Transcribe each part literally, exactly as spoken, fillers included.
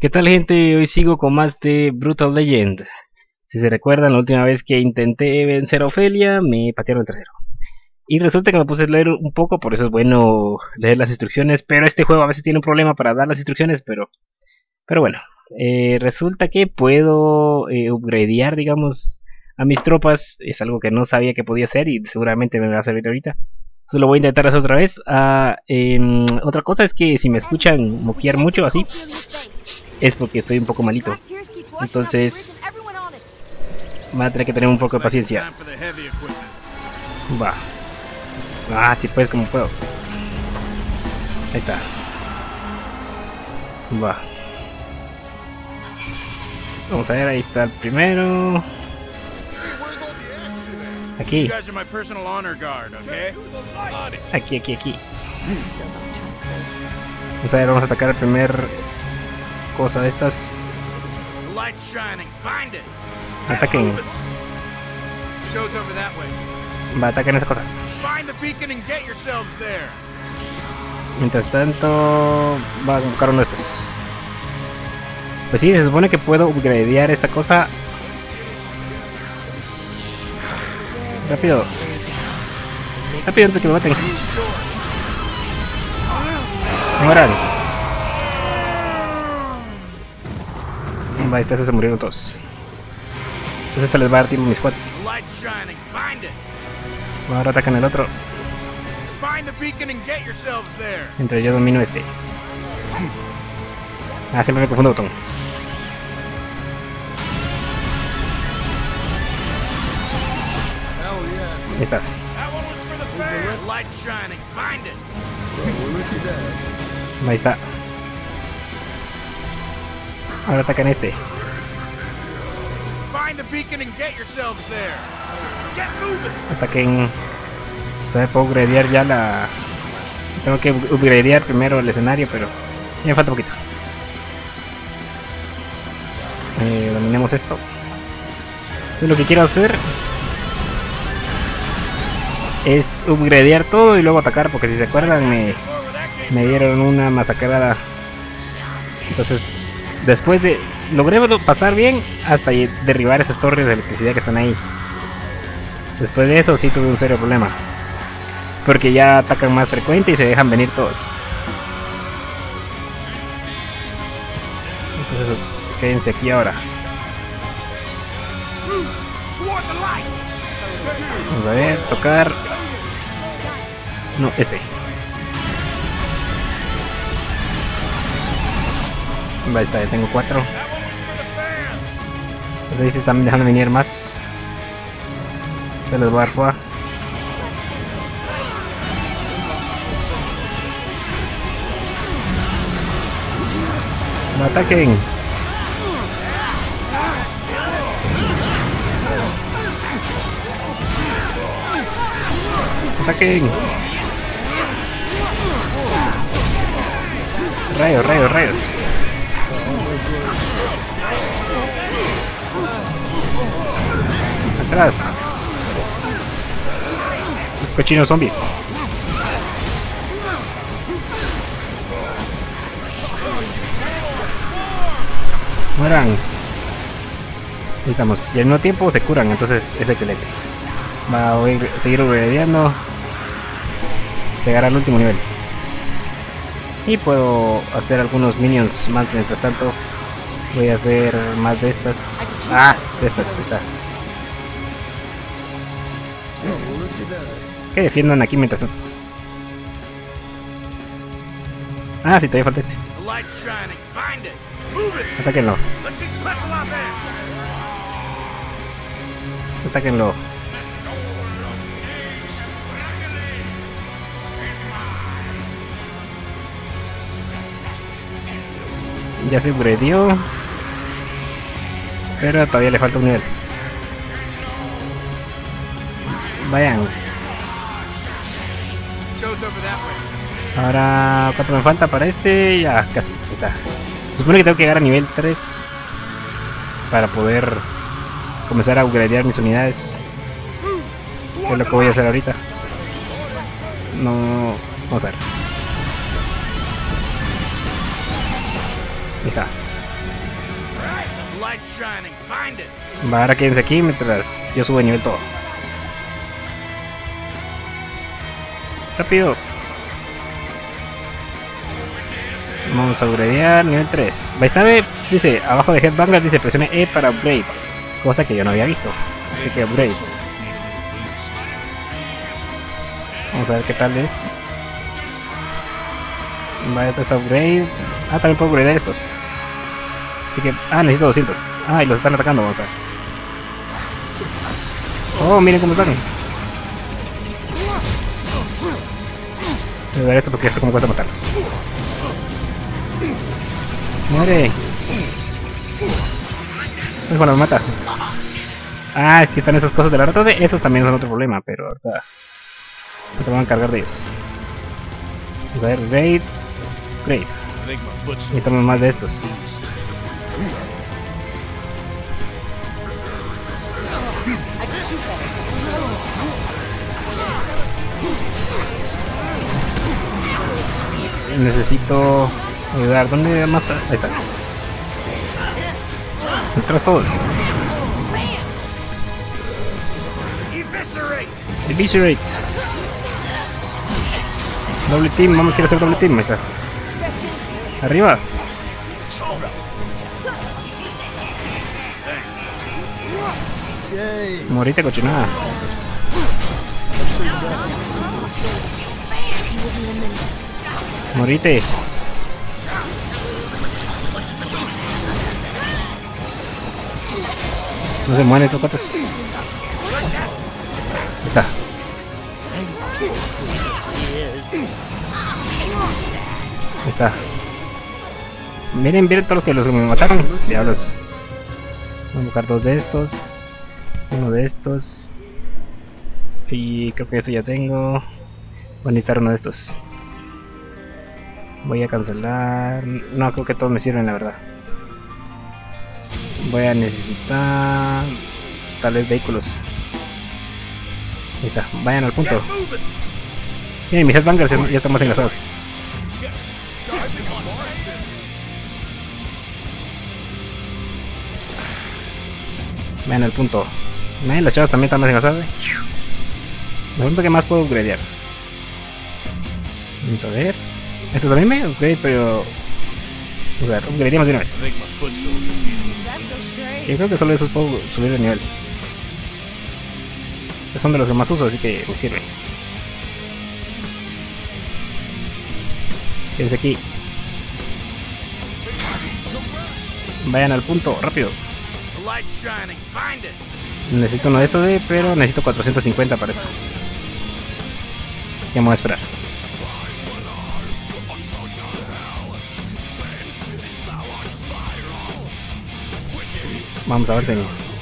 ¿Qué tal, gente? Hoy sigo con más de Brutal Legend. Si se recuerdan, la última vez que intenté vencer a Ofelia, me patearon el trasero. Y resulta que me puse a leer un poco, por eso es bueno leer las instrucciones. Pero este juego a veces tiene un problema para dar las instrucciones, pero, pero bueno. Eh, resulta que puedo eh, upgradear, digamos, a mis tropas. Es algo que no sabía que podía hacer y seguramente me va a servir ahorita. Entonces lo voy a intentar hacer otra vez. Ah, eh, otra cosa es que si me escuchan moquear mucho así, es porque estoy un poco malito. Entonces va a tener que tener un poco de paciencia. Va. Ah, sí, pues, como puedo. Ahí está. Va. Vamos a ver, ahí está el primero. Aquí. Aquí, aquí, aquí. Vamos a ver, vamos a atacar el primer cosa de estas. Ataquen. Va, ataquen esa cosa. Mientras tanto, va a buscar uno de estos. Pues sí, se supone que puedo upgradear esta cosa. Rápido. Rápido antes de que me maten. Mueran. Va, estos se murieron todos. Entonces se les va a dar tiempo a mis cuates. Ahora atacan el otro. Mientras yo domino este. Ah, siempre me confundo botón. Ahí está. Ahí está. Ahora atacan este. Ataquen. Entonces puedo upgradear ya la... Tengo que upgradear primero el escenario, pero ya me falta poquito. Eh, dominemos esto. Entonces lo que quiero hacer es upgradear todo y luego atacar, porque si se acuerdan me, me dieron una masacrada. Entonces después de... Logré pasar bien hasta derribar esas torres de electricidad que están ahí. Después de eso sí tuve un serio problema, porque ya atacan más frecuente y se dejan venir todos. Entonces quédense aquí ahora. Vamos a ver, tocar. No, este. Ahí está, ya tengo cuatro. Entonces ahí se están dejando venir más. Se les va a dar fuá. ¡No ataquen! ¡Ataquen! ¡Rayos, rayos, rayos! ¡Atrás! Los cochinos zombies. Mueran. Ahí estamos. Y al mismo tiempo se curan, entonces es excelente. Va, voy a seguir upgradeando. Llegar al último nivel. Y puedo hacer algunos minions más mientras tanto. Voy a hacer más de estas. Ah, de estas, de estas. Que defiendan aquí mientras tanto. Ah, sí, todavía falta este. Atáquenlo. Atáquenlo. Ya se upgradeó, pero todavía le falta un nivel. Vayan. Ahora, ¿cuánto me falta para este? Ya, casi. Ahí está. Se supone que tengo que llegar a nivel tres para poder comenzar a upgradear mis unidades. Que es lo que voy a hacer ahorita. No... Vamos a ver. Ahí está. Va, ahora quédense aquí mientras yo subo de nivel todo. Rápido. Vamos a upgradear nivel tres. Baitabe dice, abajo de Headbanger dice presione E para upgrade. Cosa que yo no había visto. Así que upgrade. Vamos a ver qué tal es. Vaya, esto está upgrade. Ah, también puedo upgradear estos. Así que... Ah, necesito doscientos. Ah, y los están atacando, vamos a ver. Oh, miren cómo están. Voy a ver esto porque esto como cuesta matarlos. Muere. Es cuando me mata. Ah, es que están esas cosas de la rata. Esos también son otro problema, pero ahorita no te van a encargar de ellos. Vamos a ver, raid. Raid. Necesitamos más de estos. Necesito ayudar. ¿Dónde más? Ahí está. Entras todos. Eviscerate. Doble team, vamos, quiero hacer doble team. Ahí está. Arriba. Morite, cochinada. Morite. No se mueren estos cuates. Ahí está. Ahí está. Miren, miren todos los que los que me mataron. Diablos. Voy a buscar dos de estos. Uno de estos. Y creo que eso ya tengo. Voy a necesitar uno de estos. Voy a cancelar. No, creo que todos me sirven, la verdad. Voy a necesitar tal vez vehículos. Ahí está, vayan al punto. Miren, mis headbangers ya estamos enlazados. Vayan al punto. Miren, las chavas también están más enlazadas. Me pregunto qué más puedo upgradear. Vamos a ver. Esto también me upgrade, pero... A ver, upgradeamos de una vez. Yo creo que solo esos puedo subir de nivel. Son de los que más uso, así que me sirve. Quédense aquí. Vayan al punto, rápido. Necesito uno de estos, de, pero necesito cuatrocientos cincuenta para eso. Ya me voy a esperar. Vamos a ver si...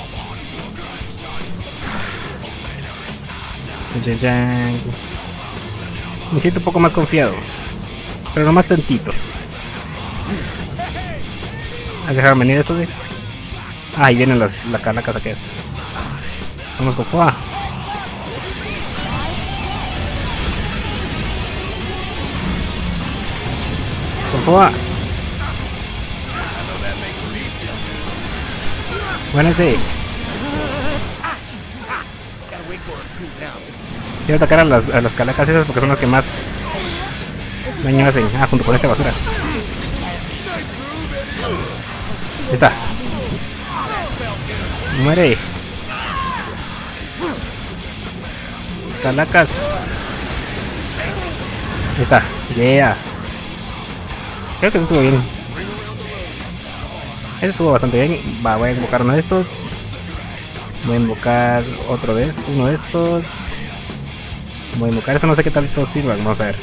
Me siento un poco más confiado, pero nomás tantito. ¿Has dejado venir esto de...? Ah, ahí vienen las, las calacas aquellas. Vamos con Foa. Con Foa. Buénase. Quiero atacar a las, a las calacas esas porque son las que más daño hacen. Ah, junto con esta basura. Ahí está. Muere. Calacas. Ahí está. Yeah. Creo que eso estuvo bien. Eso estuvo bastante bien. Va, voy a invocar uno de estos. Voy a invocar otro de estos, uno de estos. Voy a invocar esto, no sé qué tal estos sirvan, vamos a ver.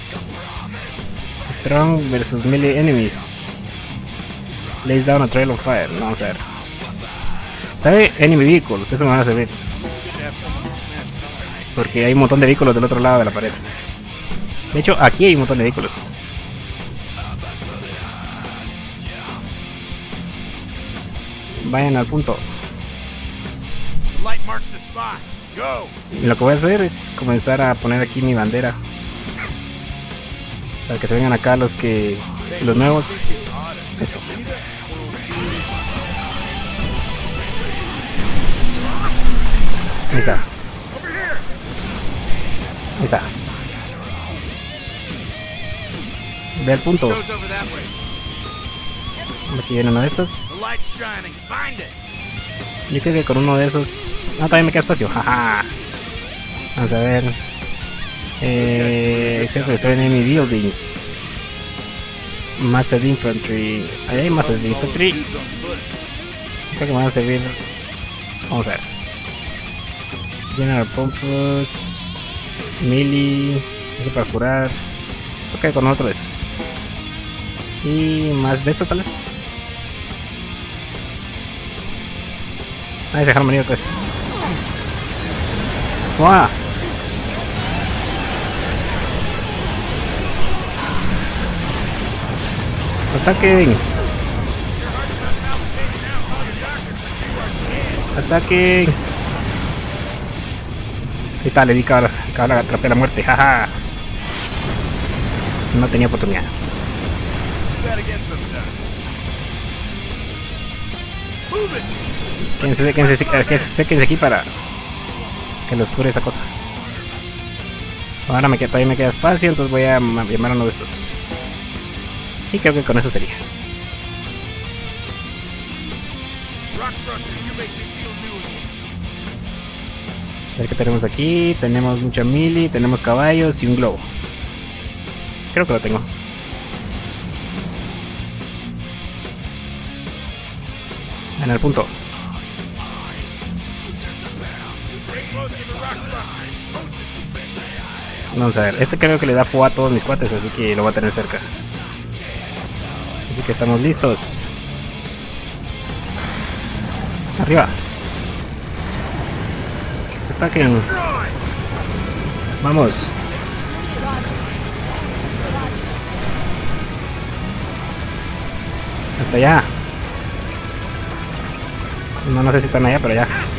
Strong versus melee enemies. Lays down a trail of fire, vamos a ver. ¿Sabe? Enemy vehicles, eso me van a servir. Porque hay un montón de vehículos del otro lado de la pared. De hecho, aquí hay un montón de vehículos. Vayan al punto. Y lo que voy a hacer es comenzar a poner aquí mi bandera para que se vengan acá los que los nuevos. Esto. Ahí está. Ahí está. Ve el punto. Aquí viene uno de estos. Yo creo que con uno de esos... No, todavía me queda espacio. Jaja. Vamos a ver. Eh... Except for enemy buildings. Massed infantry. Ahí hay massed infantry. Creo que me van a servir. Vamos a ver. General Pompous. Melee. Eso para curar. Ok, con otro de estos. Y más de estos tal vez. Ahí se dejaron venir otra vez. ¡Wow! ¡Ataquen! ¡Ataquen! Ahí está, le di que ahora atrapé a la muerte, jaja. No tenía oportunidad. Quédense, quédense, quédense, quédense aquí para que los cure esa cosa. Ahora me queda, todavía me queda espacio, entonces voy a llamar a uno de estos. Y creo que con eso sería. A ver qué tenemos aquí. Tenemos mucha melee, tenemos caballos y un globo. Creo que lo tengo. En el punto. Vamos a ver, este creo que le da fuego a todos mis cuates, así que lo voy a tener cerca. Así que estamos listos. Arriba. Ataquen. Vamos. Hasta allá. No, no sé si están allá, pero ya.